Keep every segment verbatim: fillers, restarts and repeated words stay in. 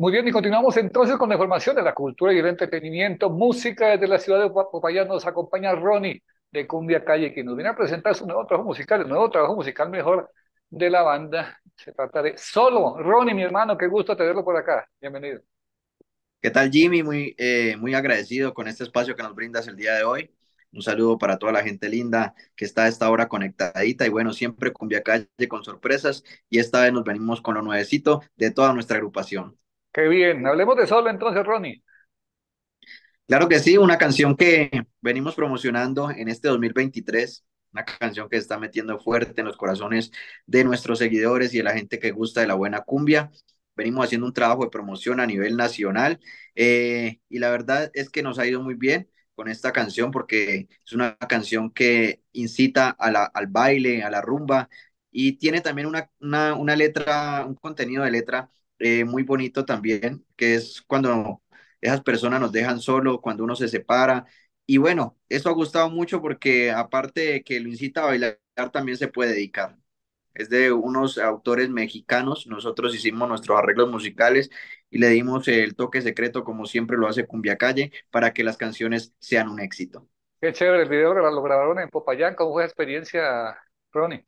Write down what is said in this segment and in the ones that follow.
Muy bien, y continuamos entonces con la información de la cultura y el entretenimiento. Música desde la ciudad de Popayán nos acompaña Ronnie de Cumbia Calle, que nos viene a presentar su nuevo trabajo musical, el nuevo trabajo musical mejor de la banda. Se trata de Solo. Ronnie, mi hermano, qué gusto tenerlo por acá. Bienvenido. ¿Qué tal, Jimmy? Muy, eh, muy agradecido con este espacio que nos brindas el día de hoy. Un saludo para toda la gente linda que está a esta hora conectadita y bueno, siempre Cumbia Calle con sorpresas y esta vez nos venimos con lo nuevecito de toda nuestra agrupación. Qué bien. Hablemos de Solo entonces, Ronnie. Claro que sí, una canción que venimos promocionando en este dos mil veintitrés, una canción que está metiendo fuerte en los corazones de nuestros seguidores y de la gente que gusta de la buena cumbia. Venimos haciendo un trabajo de promoción a nivel nacional eh, y la verdad es que nos ha ido muy bien con esta canción porque es una canción que incita a la, al baile, a la rumba y tiene también una, una, una letra, un contenido de letra eh, muy bonito también, que es cuando esas personas nos dejan solo cuando uno se separa. Y bueno, eso ha gustado mucho porque aparte de que lo incita a bailar, también se puede dedicar. Es de unos autores mexicanos. Nosotros hicimos nuestros arreglos musicales y le dimos el toque secreto, como siempre lo hace Cumbia Calle, para que las canciones sean un éxito. Qué chévere el video, lo grabaron en Popayán. ¿Cómo fue la experiencia, Ronnie?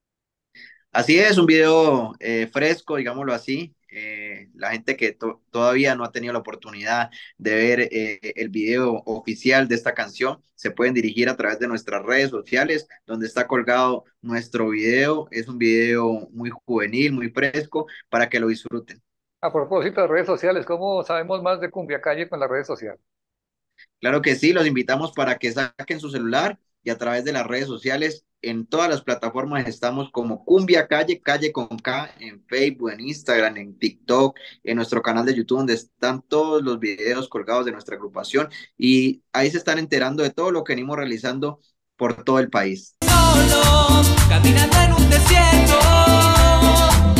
Así es, un video eh, fresco, digámoslo así. Eh, la gente que to- todavía no ha tenido la oportunidad de ver eh, el video oficial de esta canción, se pueden dirigir a través de nuestras redes sociales, donde está colgado nuestro video. Es un video muy juvenil, muy fresco, para que lo disfruten. A propósito de redes sociales, ¿cómo sabemos más de Cumbia Calle con las redes sociales? Claro que sí, los invitamos para que saquen su celular y a través de las redes sociales, en todas las plataformas estamos como Cumbia Calle, Calle con K, en Facebook, en Instagram, en TikTok, en nuestro canal de YouTube, donde están todos los videos colgados de nuestra agrupación y ahí se están enterando de todo lo que venimos realizando por todo el país. Solo, caminando en un desierto,